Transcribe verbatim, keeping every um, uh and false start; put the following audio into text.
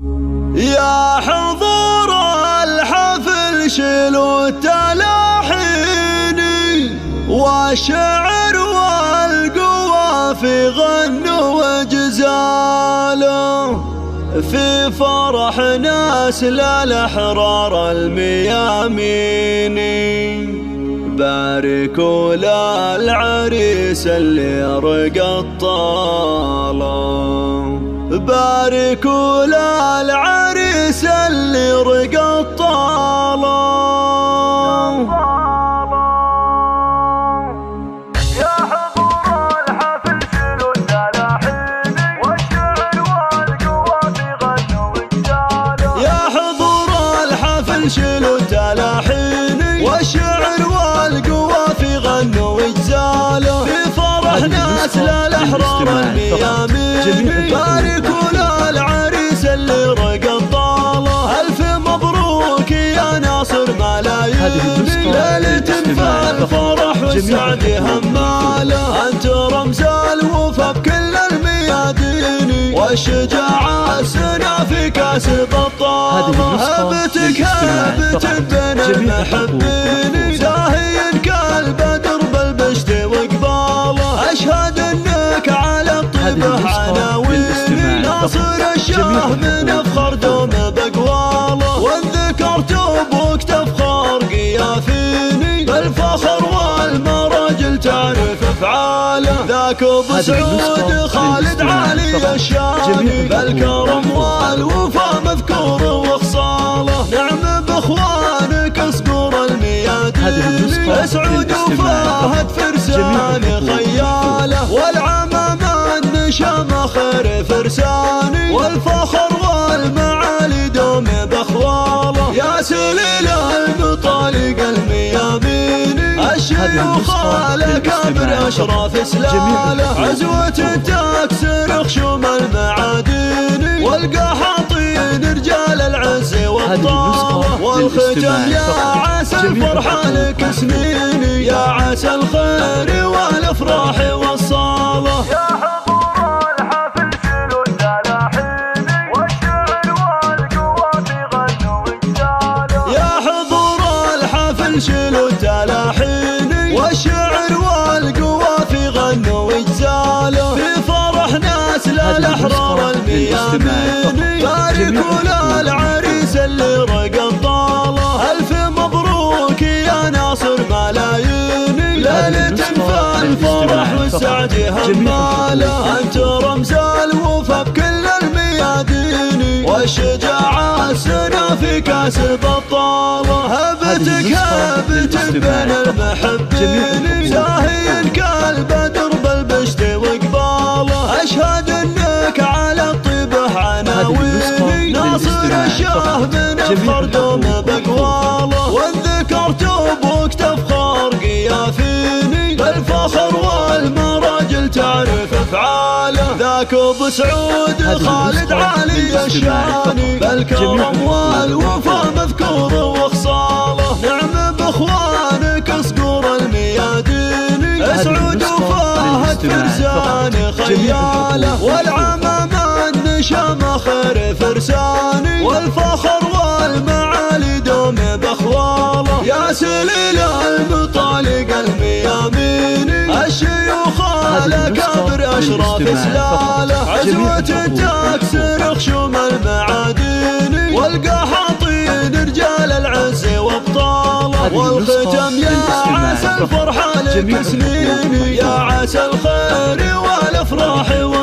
يا حضور الحفل شيلوا التلاحين والشعر والقوافي غنوا وجزالوا في فرح ناس للأحرار الميامين. باركوا للعريس اللي رقى الطالة، باركوا للعريس اللي رقى الطالة. يا حضور الحفل شيلوا التلاحين والشعر والقوافي غنوا وجزالوا. يا حضور الحفل شيلوا التلاحين والشعر والقوافي غنوا وجزالوا في فرح ناس للأحرار الميامين. باركوا للعريس اللي رقى الطالة، ألف مبروك يا ناصر ملايين. ليلة فالفرح والسعد همالة، أنت رمز الوفا بكل الميادين والشجاعة السنا في كاس بطالة. هبتك هبت بين المحبين، زاهي كالبدر بالبشت وقباله. أشهد انك على الطيبة عناوين، ناصر الشاه من افخر دوم بقواله. وان ذكرت ابوك تفخر قيافيني، بالفخر والمراجل تعرف افعاله. ذاك ابو سعود خالد علي الشامي، بالكرم والوفا مذكور وخصاله. نعم باخوانك اصقر الميادين، اسعود وفهد فرسان خياله. والعمام النشام خير فرساني، والفخر والمعالي دوم بخواله. يا سليل المطالق المياميني، الشيوخ الاكابر اشراف سلاله. عزوة تكسر خشوم المعادين، والقحاطين رجال العز والطاله. والختم يا عسى الفرحة لك سنيني، يا عسى الخير والافراح والصاله. يا حضور الحفل شيلوا التلاحين والشعر والقوافي غنوا وجزالوا. يا حضور الحفل شيلوا التلاحين والشعر والقوافي غنوا وجزالوا في فرح ناس للأحرار الميامين. باركوا للعريس اللي رقى الطالة، ألف مبروك يا ناصر ملايين. ليلة فالفرح والسعد همالة، أنت رمز الوفا بكل الميادين والشجاعة السنا في كاس بطالة. هبتك هبت بين المحبين، زاهي كالبدر بالبشت وقباله. أشهد انك على الطيبة عناوين، ناصر الشاه من افخر دوم بقواله. وان ذكرت ابوك تفخر قيافيني، بالفخر والمراجل تعرف افعاله. ذاك ابو سعود خالد علي الشامي، بالكرم والوفا مذكور وخصاله. نعم باخوانك اصقر الميادين، اسعود وفهد فرسان خياله. والعمام النشام خير فرساني، والفخر والمعالي دوم بخواله. يا سليل المطالق المياميني، الشيوخ الاكابر اشراف سلاله. عزوة تكسر خشوم المعادين، والقحاطين رجال العز وابطاله. والختم يا عسى الفرحة لك سنيني، يا عسى الخير والافراح